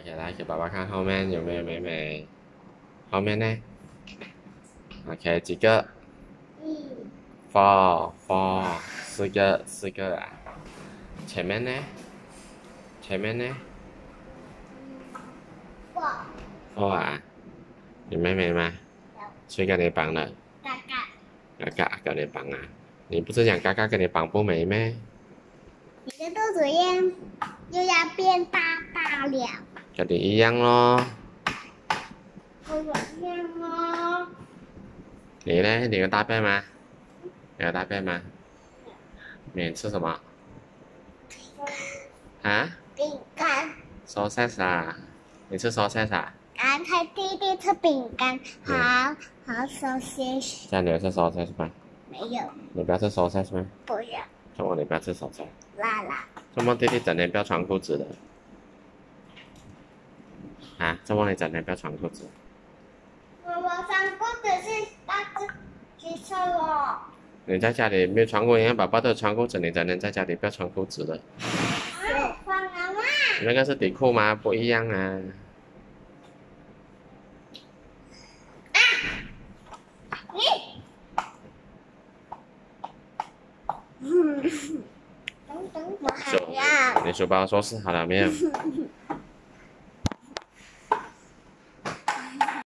OK，来给爸爸看后面有没有妹妹。后面呢？OK，几个？4，四个啊。前面呢？前面呢？4啊。有妹妹吗？谁跟你绑的？ 嘎嘎。 嘎嘎跟你绑啊？你不是讲嘎嘎跟你绑不没咩？ 你的肚子又要变大了。 跟你一样咯。 跟我一样哦。 你呢？你有大便吗？你有大便吗？你吃什么？啊？ 饼干。 sausage 啊？你吃 sausage 啊？ 刚才弟弟吃饼干，好sausage。 这样你要吃 sausage 吗？ 没有。 你不要吃 sausage 吗？ 不要。 怎么你不要吃 sausage？ 辣辣。 怎么弟弟整天不要穿裤子的？啊？怎么你整天不要穿裤子？ 我穿裤子是大只橘色哦。 你在家里没有穿过，因为爸爸都有穿裤子，你整天在家里不要穿裤子的。 我穿了吗？ 那个是底裤吗？不一样啊。 等等，我还要。 你书包收拾好了没有？